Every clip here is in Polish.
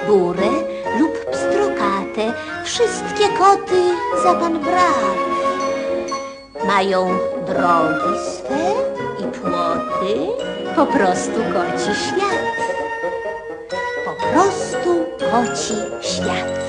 burę lub pstrokate, wszystkie koty za pan brat. Mają drogi swe i płoty, po prostu koci świat. Po prostu koci świat.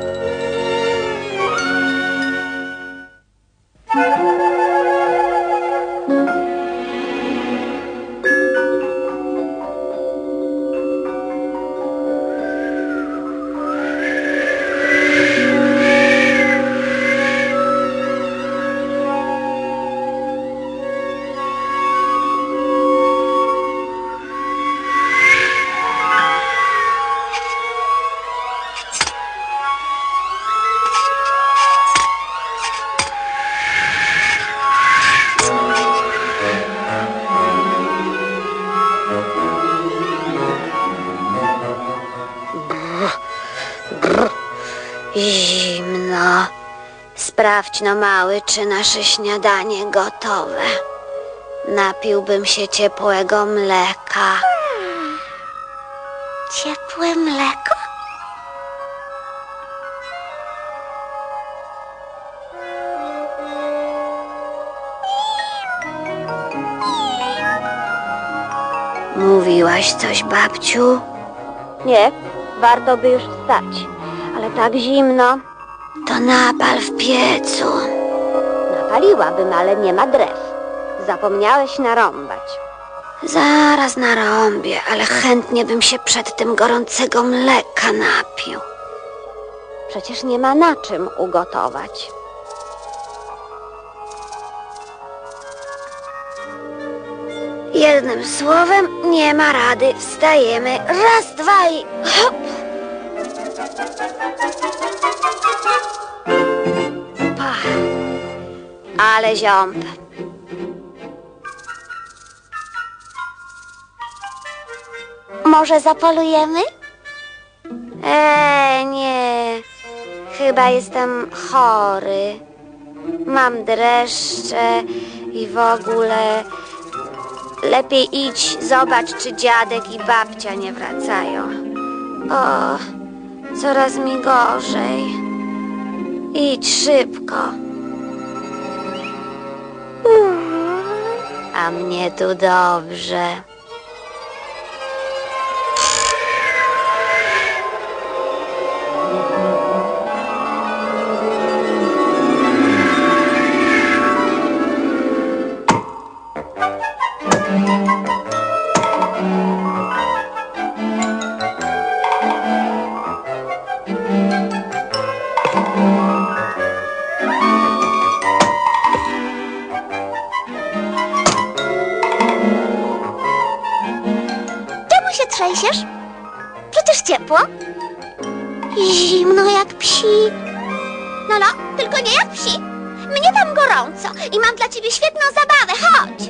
Zimno. Sprawdź no, mały, czy nasze śniadanie gotowe. Napiłbym się ciepłego mleka. Ciepłe mleko? Mówiłaś coś, babciu? Nie, warto by już wstać. Ale tak zimno. To napal w piecu. Napaliłabym, ale nie ma drew. Zapomniałeś narąbać. Zaraz narąbię, ale chętnie bym się przed tym gorącego mleka napił. Przecież nie ma na czym ugotować. Jednym słowem, nie ma rady. Wstajemy. Raz, dwa i hop! Pach. Ale ziąb. Może zapolujemy? Nie. Chyba jestem chory. Mam dreszcze i w ogóle... Lepiej idź, zobacz, czy dziadek i babcia nie wracają. O, coraz mi gorzej. Idź szybko. A mnie tu dobrze. Trzęsiesz? Przecież ciepło. Zimno jak psi. No, tylko nie jak psi. Mnie tam gorąco i mam dla ciebie świetną zabawę. Chodź.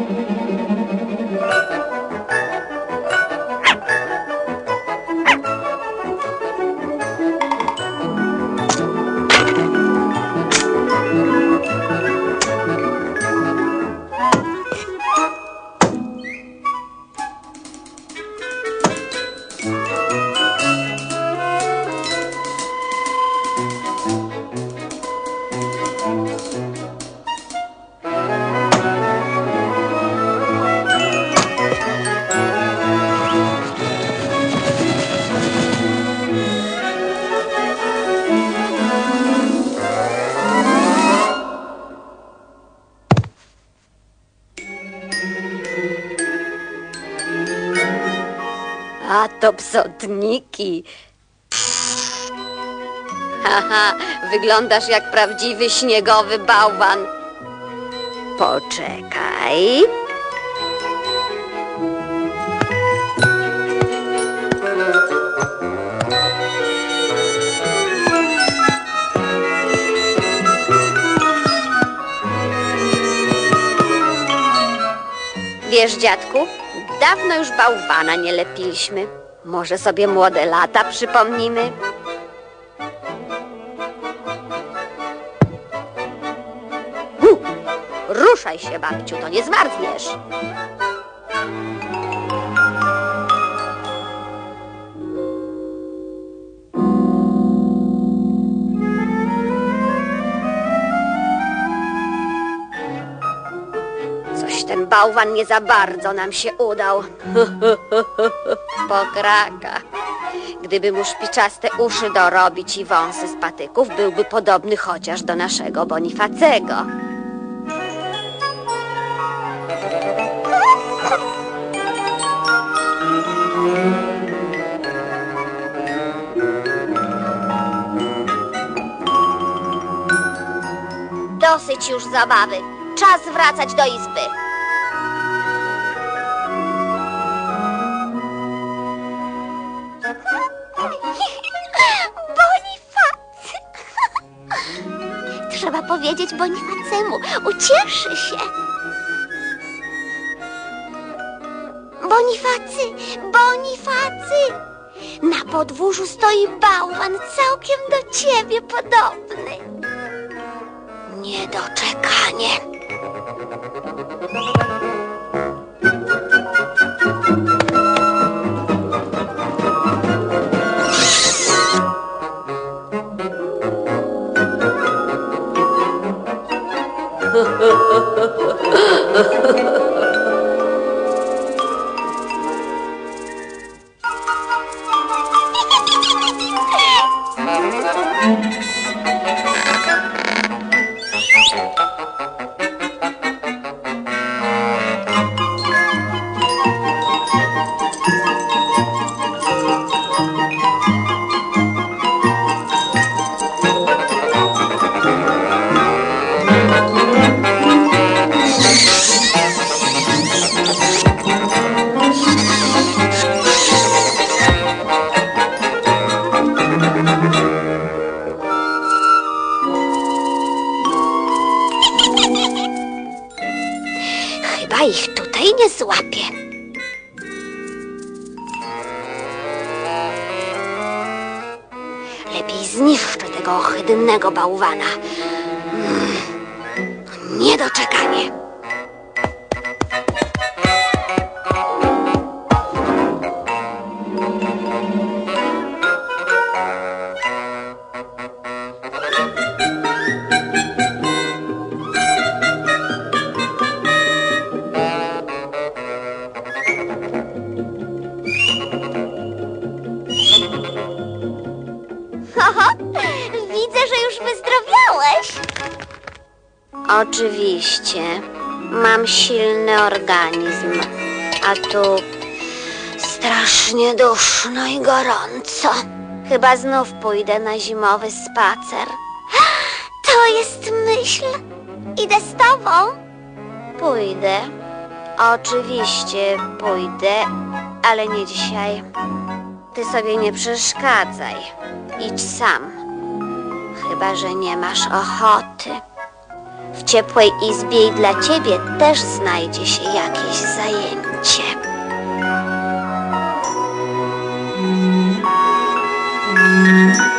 A to psotniki. Haha, wyglądasz jak prawdziwy śniegowy bałwan. Poczekaj. Wiesz, dziadku, dawno już bałwana nie lepiliśmy. Może sobie młode lata przypomnimy? Ruszaj się, babciu, to nie zmarzniesz. ten bałwan nie za bardzo nam się udał. Pokraka. Gdyby mu szpiczaste uszy dorobić i wąsy z patyków, byłby podobny chociaż do naszego Bonifacego. Dosyć już zabawy. Czas wracać do izby. Bonifacy! Trzeba powiedzieć Bonifacemu. Ucieszy się. Bonifacy! Bonifacy! Na podwórzu stoi bałwan całkiem do ciebie podobny. Niedoczekanie. Chyba ich tutaj nie złapię. Lepiej zniszczę tego ohydnego bałwana. Niedoczekanie. Widzę, że już wyzdrowiałeś. Oczywiście. Mam silny organizm, a tu strasznie duszno i gorąco. Chyba znów pójdę na zimowy spacer. To jest myśl. Idę z tobą. Pójdę. Oczywiście pójdę, ale nie dzisiaj. Ty sobie nie przeszkadzaj. Idź sam. Chyba że nie masz ochoty. W ciepłej izbie i dla ciebie też znajdzie się jakieś zajęcie.